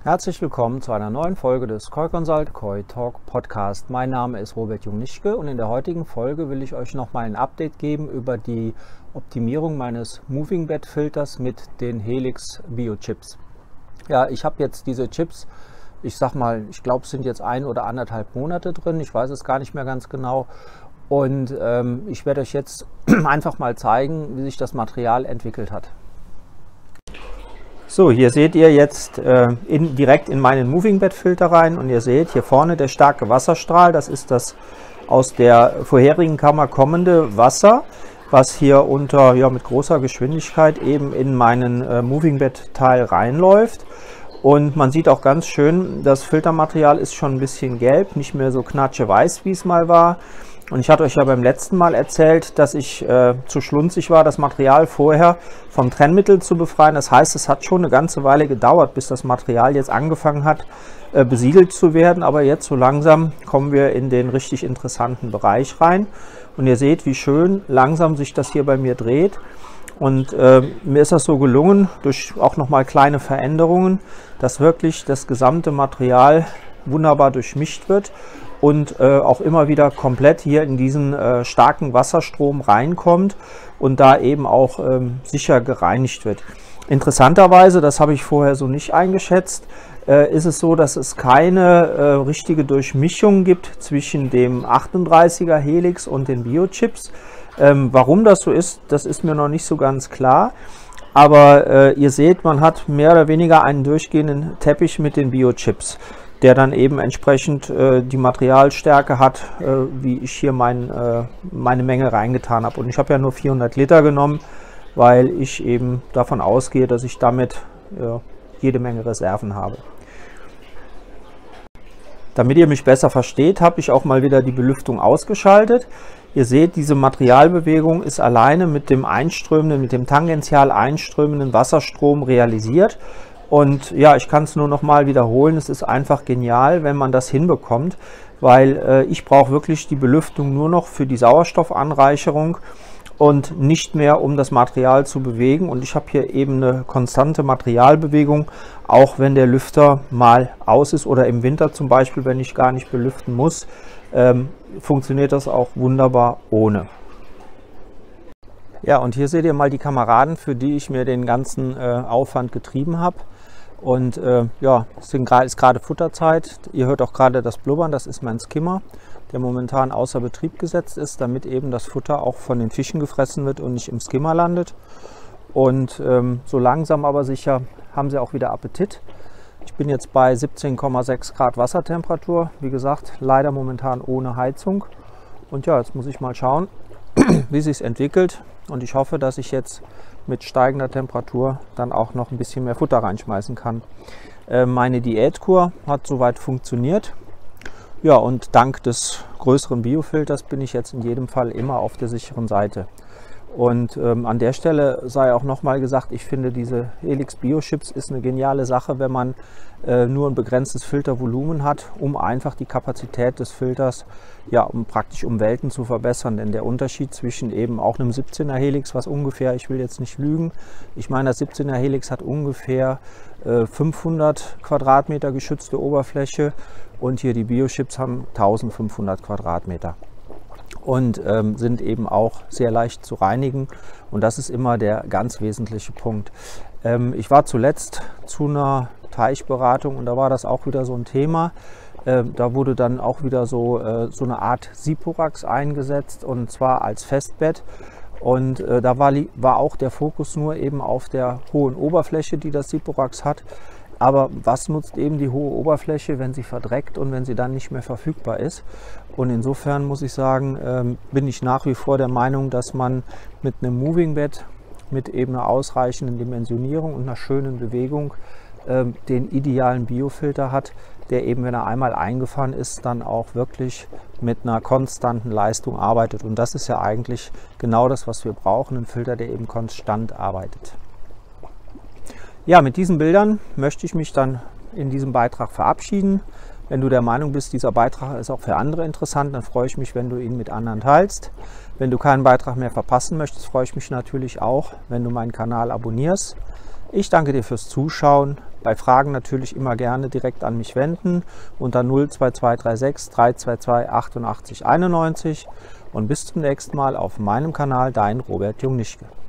Herzlich willkommen zu einer neuen Folge des Koi Consult Koi Talk Podcast. Mein Name ist Robert Jungnischke und in der heutigen Folge will ich euch nochmal ein Update geben über die Optimierung meines Moving Bed Filters mit den Helix Bio Chips. Ja, ich habe jetzt diese Chips, ich glaube es sind jetzt 1 oder 1,5 Monate drin, ich weiß es gar nicht mehr ganz genau. Und ich werde euch jetzt einfach mal zeigen, wie sich das Material entwickelt hat. So, hier seht ihr jetzt direkt in meinen Moving Bed Filter rein und ihr seht hier vorne der starke Wasserstrahl. Das ist das aus der vorherigen Kammer kommende Wasser, was hier mit großer Geschwindigkeit eben in meinen Moving Bed Teil reinläuft. Und man sieht auch ganz schön, das Filtermaterial ist schon ein bisschen gelb, nicht mehr so knatscheweiß, wie es mal war. Und ich hatte euch ja beim letzten Mal erzählt, dass ich zu schlunzig war, das Material vorher vom Trennmittel zu befreien. Das heißt, es hat schon eine ganze Weile gedauert, bis das Material jetzt angefangen hat, besiedelt zu werden. Aber jetzt so langsam kommen wir in den richtig interessanten Bereich rein. Und ihr seht, wie schön langsam sich das hier bei mir dreht. Und mir ist das so gelungen, durch auch nochmal kleine Veränderungen, dass wirklich das gesamte Material wunderbar durchmischt wird und auch immer wieder komplett hier in diesen starken Wasserstrom reinkommt und da eben auch sicher gereinigt wird. Interessanterweise, das habe ich vorher so nicht eingeschätzt, ist es so, dass es keine richtige Durchmischung gibt zwischen dem 38er Helix und den Bio-Chips. Warum das so ist, das ist mir noch nicht so ganz klar. Aber ihr seht, man hat mehr oder weniger einen durchgehenden Teppich mit den Bio-Chips, der dann eben entsprechend die Materialstärke hat, wie ich hier meine Menge reingetan habe. Und ich habe ja nur 400 Liter genommen, weil ich eben davon ausgehe, dass ich damit jede Menge Reserven habe. Damit ihr mich besser versteht, habe ich auch mal wieder die Belüftung ausgeschaltet. Ihr seht, diese Materialbewegung ist alleine mit dem tangential einströmenden Wasserstrom realisiert. Und ja, ich kann es nur noch mal wiederholen, es ist einfach genial, wenn man das hinbekommt, weil ich brauche wirklich die Belüftung nur noch für die Sauerstoffanreicherung und nicht mehr, um das Material zu bewegen. Und ich habe hier eben eine konstante Materialbewegung, auch wenn der Lüfter mal aus ist oder im Winter zum Beispiel, wenn ich gar nicht belüften muss, funktioniert das auch wunderbar ohne. Ja, und hier seht ihr mal die Kameraden, für die ich mir den ganzen Aufwand getrieben habe. Und ja, es ist gerade Futterzeit. Ihr hört auch gerade das Blubbern, das ist mein Skimmer, der momentan außer Betrieb gesetzt ist, damit eben das Futter auch von den Fischen gefressen wird und nicht im Skimmer landet. Und so langsam aber sicher haben sie auch wieder Appetit. Ich bin jetzt bei 17,6 Grad Wassertemperatur, wie gesagt, leider momentan ohne Heizung. Und ja, jetzt muss ich mal schauen, wie sich es entwickelt. Und ich hoffe, dass ich jetzt mit steigender Temperatur dann auch noch ein bisschen mehr Futter reinschmeißen kann. Meine Diätkur hat soweit funktioniert. Ja, und dank des größeren Biofilters bin ich jetzt in jedem Fall immer auf der sicheren Seite. Und an der Stelle sei auch nochmal gesagt, ich finde, diese Helix Bio Chips ist eine geniale Sache, wenn man nur ein begrenztes Filtervolumen hat, um einfach die Kapazität des Filters, ja, praktisch um Welten zu verbessern. Denn der Unterschied zwischen eben auch einem 17er Helix, was ungefähr, ich will jetzt nicht lügen, ich meine, das 17er Helix hat ungefähr 500 Quadratmeter geschützte Oberfläche und hier die Bio Chips haben 1500 Quadratmeter. Und sind eben auch sehr leicht zu reinigen. Und das ist immer der ganz wesentliche Punkt. Ich war zuletzt zu einer Teichberatung und da war das auch wieder so ein Thema. Da wurde dann auch wieder so eine Art Siporax eingesetzt und zwar als Festbett. Und da war auch der Fokus nur eben auf der hohen Oberfläche, die das Siporax hat. Aber was nutzt eben die hohe Oberfläche, wenn sie verdreckt und wenn sie dann nicht mehr verfügbar ist? Und insofern muss ich sagen, bin ich nach wie vor der Meinung, dass man mit einem Moving Bed, mit eben einer ausreichenden Dimensionierung und einer schönen Bewegung den idealen Biofilter hat, der eben, wenn er einmal eingefahren ist, dann auch wirklich mit einer konstanten Leistung arbeitet. Und das ist ja eigentlich genau das, was wir brauchen, ein Filter, der eben konstant arbeitet. Ja, mit diesen Bildern möchte ich mich dann in diesem Beitrag verabschieden. Wenn du der Meinung bist, dieser Beitrag ist auch für andere interessant, dann freue ich mich, wenn du ihn mit anderen teilst. Wenn du keinen Beitrag mehr verpassen möchtest, freue ich mich natürlich auch, wenn du meinen Kanal abonnierst. Ich danke dir fürs Zuschauen. Bei Fragen natürlich immer gerne direkt an mich wenden unter 02236 322 88 91 und bis zum nächsten Mal auf meinem Kanal, dein Robert Jungnischke.